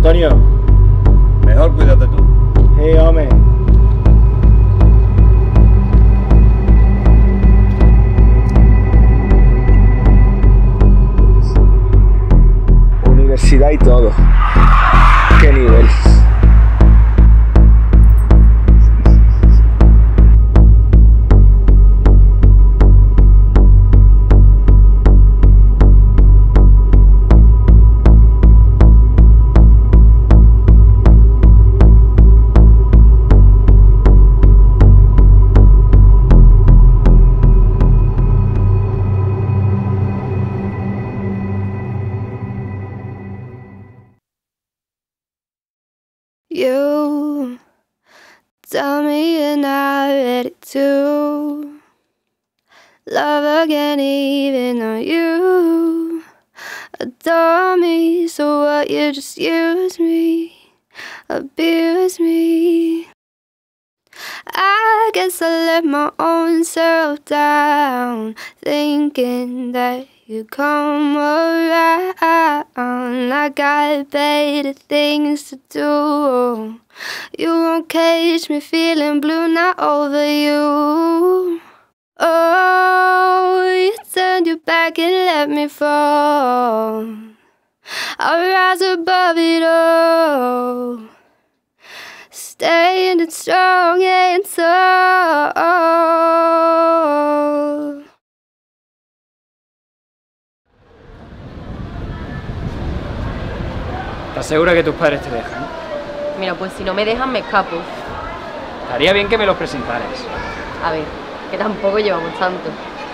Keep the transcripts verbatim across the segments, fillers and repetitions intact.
Antonio. Mejor cuídate tú. Hey, hombre. Universidad y todo. ¿Qué nivel? You tell me you're not ready to love again, even though you adore me. So what, you just use me, abuse me. I guess I let my own self down, thinking that you come around. I got better things to do. You won't catch me feeling blue, not over you. Oh, you turned your back and let me fall. I'll rise above it all, standing strong and tall. ¿Estás segura que tus padres te dejan? Mira, pues si no me dejan me escapo. Estaría bien que me los presentaras. A ver, que tampoco llevamos tanto.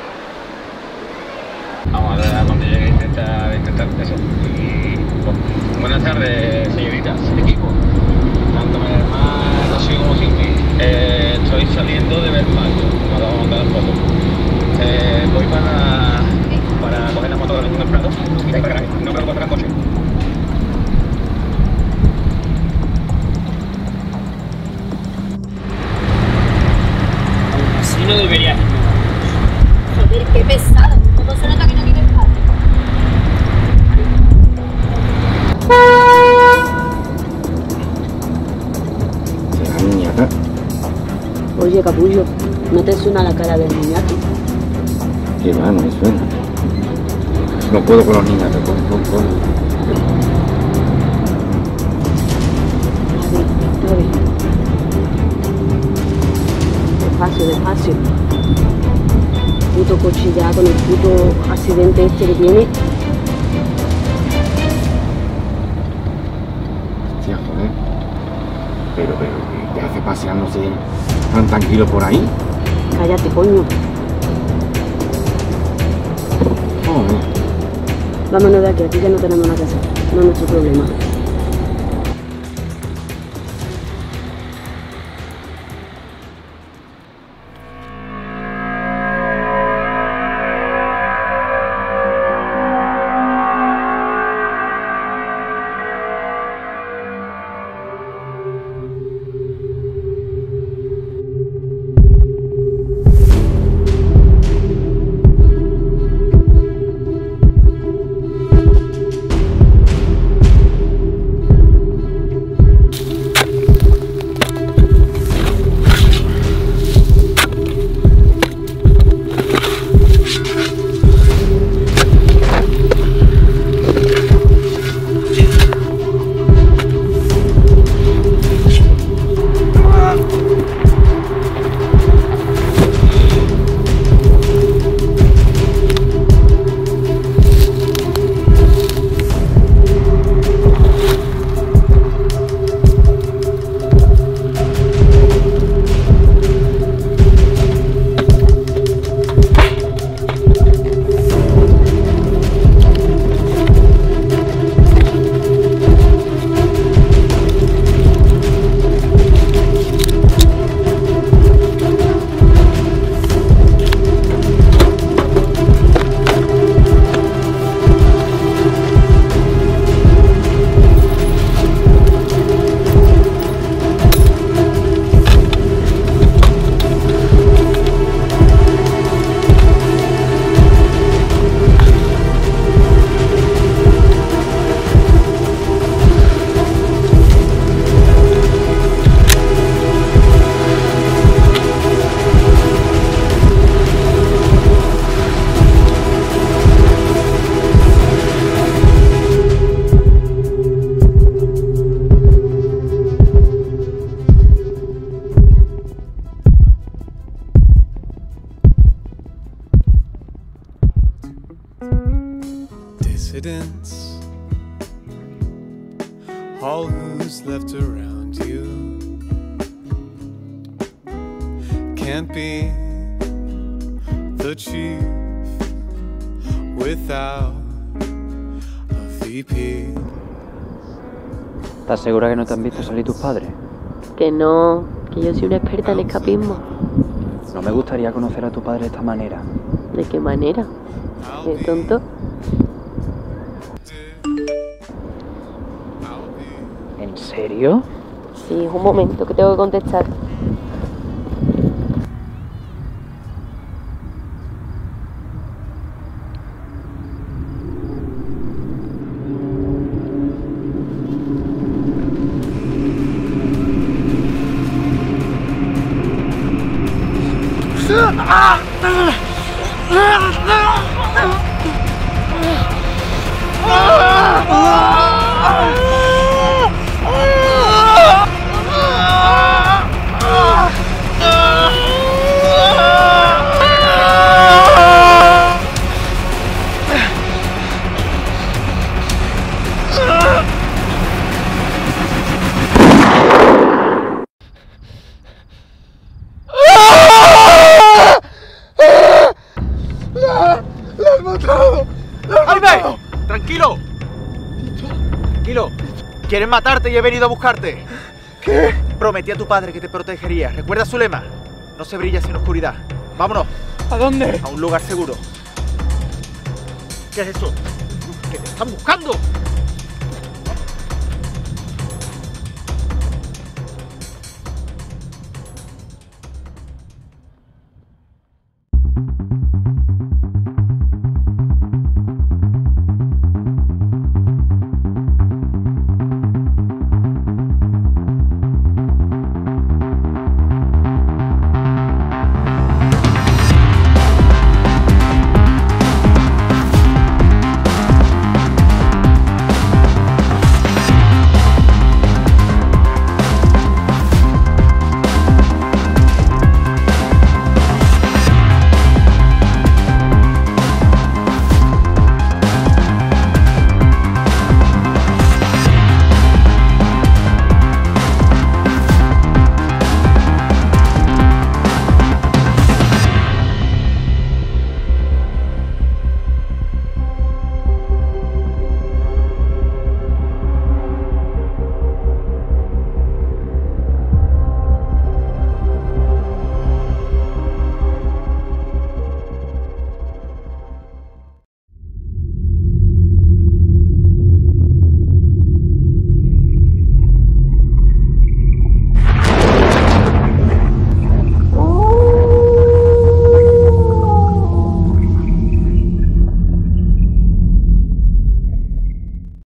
Vamos a ver a cuando llegue a intentar, intentar eso. Y, bueno, buenas tardes, señoritas, equipo. Tanto mi hermano así como sin mí. Eh, estoy saliendo de Versalles, me lo vamos a mandar foto. Eh, voy para, para coger la moto de los Prados y de ahí para acá. No creo que coger el coche. Así no deberías ir. Joder, qué pesado. ¿Cómo se nota que no tienes padre? Será niñata. Oye, capullo, ¿no te suena la cara del niñato? Que va, no me suena. No puedo con los niñatos, con, con, con. Sí, está bien. Despacio, despacio. Puto coche ya con el puto accidente este que tiene. Hostia, joder. Pero, pero, ¿qué hace paseándose tan tranquilo por ahí? Cállate, coño. Joder. Vámonos de aquí, aquí que no tenemos nada que hacer. No es nuestro problema. coincidence. All who's left around you can't be the chief without a V P. ¿Estás segura que no te han visto salir tus padres? Que no, que yo soy una experta en escapismo. No me gustaría conocer a tu padre de esta manera. ¿De qué manera? ¿Qué tonto? ¿En serio? Sí, un momento, que tengo que contestar. ¡Jaime! ¡Tranquilo! Tranquilo. Quieren matarte y he venido a buscarte. ¿Qué? Prometí a tu padre que te protegería. ¿Recuerda su lema? No se brilla sin oscuridad. Vámonos. ¿A dónde? A un lugar seguro. ¿Qué es eso? ¿Qué te están buscando?